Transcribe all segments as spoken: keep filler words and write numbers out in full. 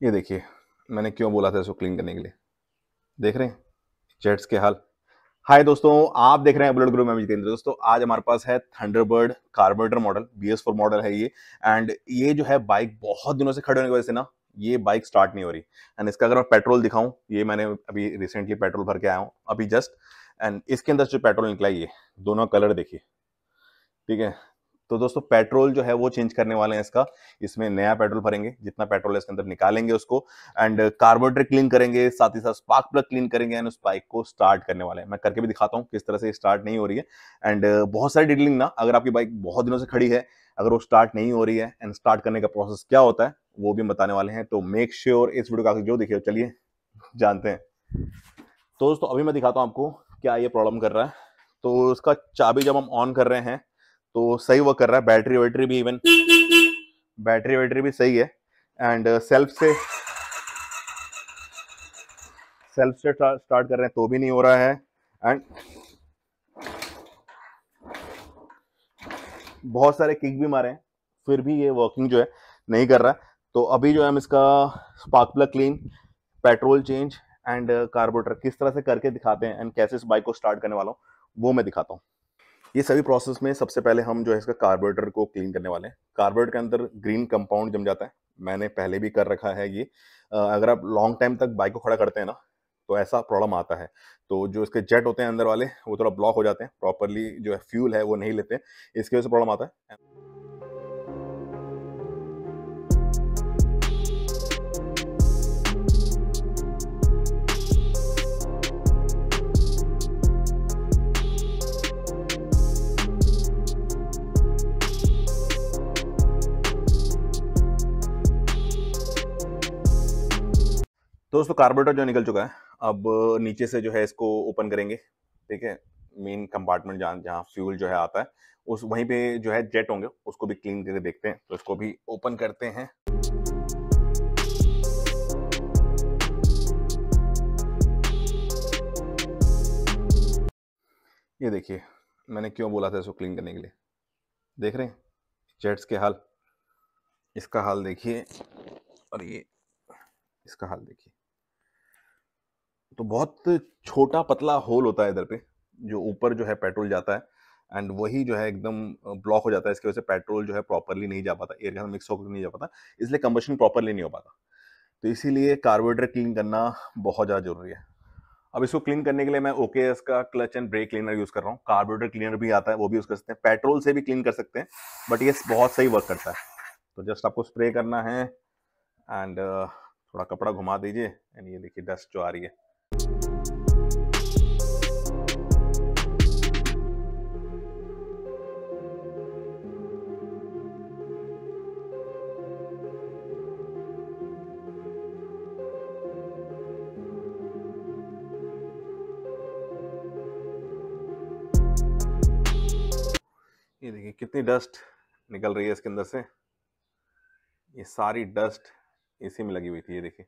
ये देखिए, मैंने क्यों बोला था इसको क्लीन करने के लिए। देख रहे हैं जेट्स के हाल। हाय दोस्तों, आप देख रहे हैं बुलेट गुरु, मैं जितेंद्र। दोस्तों आज हमारे पास है Thunderbird carburettor model, B S four model है ये। एंड ये जो है बाइक बहुत दिनों से खड़े होने की वजह से ना ये बाइक स्टार्ट नहीं हो रही। एंड इसका अगर मैं पेट्रोल दिखाऊं, ये मैंने अभी रिसेंटली पेट्रोल भर के आया हूँ अभी जस्ट। एंड इसके अंदर जो पेट्रोल निकला है, ये दोनों कलर देखिए, ठीक है। तो दोस्तों पेट्रोल जो है वो चेंज करने वाले हैं इसका। इसमें नया पेट्रोल भरेंगे, जितना पेट्रोल है इसके अंदर निकालेंगे उसको। एंड कार्बोरेटर क्लीन करेंगे, साथ ही साथ स्पार्क प्लग क्लीन करेंगे एंड उस बाइक को स्टार्ट करने वाले हैं। मैं करके भी दिखाता हूँ किस तरह से स्टार्ट नहीं हो रही है। एंड बहुत सारी डिटेलिंग ना, अगर आपकी बाइक बहुत दिनों से खड़ी है, अगर वो स्टार्ट नहीं हो रही है एंड स्टार्ट करने का प्रोसेस क्या होता है वो भी बताने वाले हैं। तो मेक श्योर sure इस वीडियो का जो देखिए, चलिए जानते हैं। तो दोस्तों अभी मैं दिखाता हूँ आपको क्या ये प्रॉब्लम कर रहा है। तो उसका चाबी जब हम ऑन कर रहे हैं तो सही वर्क कर रहा है, बैटरी वैटरी भी इवन बैटरी वैटरी भी सही है। एंड सेल्फ से सेल्फ से स्टार्ट कर रहे हैं तो भी नहीं हो रहा है। एंड बहुत सारे किक भी मारे हैं फिर भी ये वर्किंग जो है नहीं कर रहा है। तो अभी जो है हम इसका spark plug clean, petrol change and carburettor किस तरह से करके दिखाते हैं एंड कैसे इस बाइक को स्टार्ट करने वाला हूँ वो मैं दिखाता हूँ। ये सभी प्रोसेस में सबसे पहले हम जो है इसका कार्बोरेटर को क्लीन करने वाले हैं। कार्बोरेटर के अंदर ग्रीन कंपाउंड जम जाता है, मैंने पहले भी कर रखा है ये। अगर आप लॉन्ग टाइम तक बाइक को खड़ा करते हैं ना तो ऐसा प्रॉब्लम आता है। तो जो इसके जेट होते हैं अंदर वाले वो थोड़ा ब्लॉक हो जाते हैं, प्रॉपरली जो है फ्यूल है वो नहीं लेते हैं, इसकी वजह से प्रॉब्लम आता है। तो दोस्तों कार्बोरेटर जो निकल चुका है, अब नीचे से जो है इसको ओपन करेंगे, ठीक है। मेन कंपार्टमेंट जहाँ जहाँ फ्यूल जो है आता है उस वहीं पे जो है जेट होंगे, उसको भी क्लीन करके देखते हैं। तो इसको भी ओपन करते हैं। ये देखिए, मैंने क्यों बोला था इसको क्लीन करने के लिए। देख रहे हैं जेट्स के हाल। इसका हाल देखिए और ये इसका हाल देखिए। तो बहुत छोटा पतला होल होता है इधर पे, जो ऊपर जो है पेट्रोल जाता है एंड वही जो है एकदम ब्लॉक हो जाता है। इसकी वजह से पेट्रोल जो है प्रॉपरली नहीं जा पाता, एयर के साथ मिक्स होकर नहीं जा पाता, इसलिए कंबशन प्रॉपरली नहीं हो पाता। तो इसीलिए कार्बोरेटर क्लीन करना बहुत ज़्यादा जरूरी है। अब इसको क्लीन करने के लिए मैं ओकेएस का clutch and brake cleaner use कर रहा हूँ। कार्बोरेटर क्लीनर भी आता है, वो भी यूज कर सकते हैं, पेट्रोल से भी क्लीन कर सकते हैं, बट ये बहुत सही वर्क करता है। तो जस्ट आपको स्प्रे करना है एंड थोड़ा कपड़ा घुमा दीजिए एंड ये देखिए डस्ट जो आ रही है। ये देखिए कितनी डस्ट निकल रही है इसके अंदर से। ये सारी डस्ट इसी में लगी हुई थी, ये देखिए।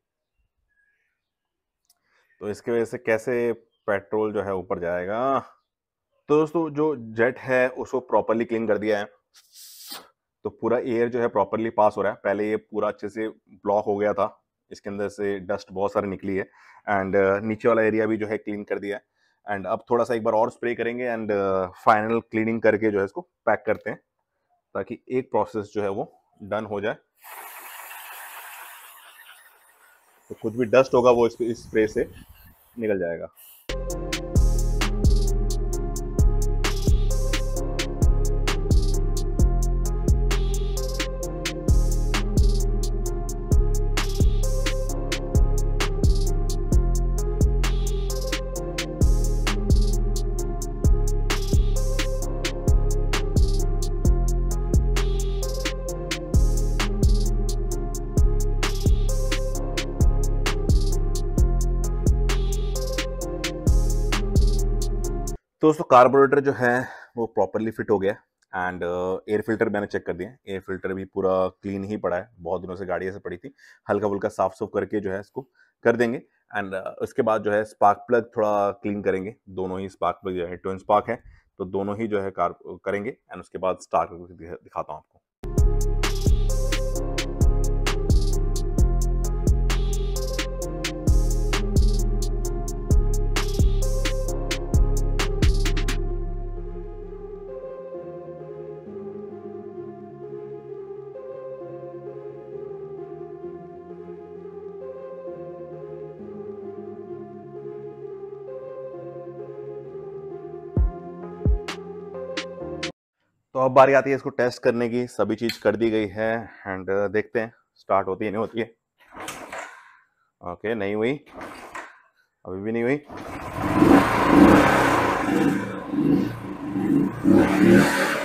तो इसकी वजह से कैसे पेट्रोल जो है ऊपर जाएगा। तो दोस्तों जो जेट है उसको प्रॉपरली क्लीन कर दिया है, तो पूरा एयर जो है प्रॉपरली पास हो रहा है। पहले ये पूरा अच्छे से ब्लॉक हो गया था, इसके अंदर से डस्ट बहुत सारी निकली है। एंड नीचे वाला एरिया भी जो है क्लीन कर दिया है। एंड अब थोड़ा सा एक बार और स्प्रे करेंगे एंड फाइनल क्लीनिंग करके जो है इसको पैक करते हैं, ताकि एक प्रोसेस जो है वो डन हो जाए। तो कुछ भी डस्ट होगा वो इस स्प्रे से निकल जाएगा। तो दोस्तों कार्बोरेटर जो है वो प्रॉपरली फिट हो गया एंड एयर फिल्टर मैंने चेक कर दिया। एयर फिल्टर भी पूरा क्लीन ही पड़ा है, बहुत दिनों से गाड़ी ऐसे पड़ी थी। हल्का फुल्का साफ सुफ करके जो है इसको कर देंगे। एंड uh, उसके बाद जो है स्पार्क प्लग थोड़ा क्लीन करेंगे। दोनों ही स्पार्क प्लग जो है ट्विन स्पार्क है, तो दोनों ही जो है कार करेंगे एंड उसके बाद स्टार्ट करके दिखाता हूँ आपको। तो अब बारी आती है इसको टेस्ट करने की। सभी चीज कर दी गई है एंड देखते हैं स्टार्ट होती है नहीं होती है। ओके, नहीं हुई, अभी भी नहीं हुई।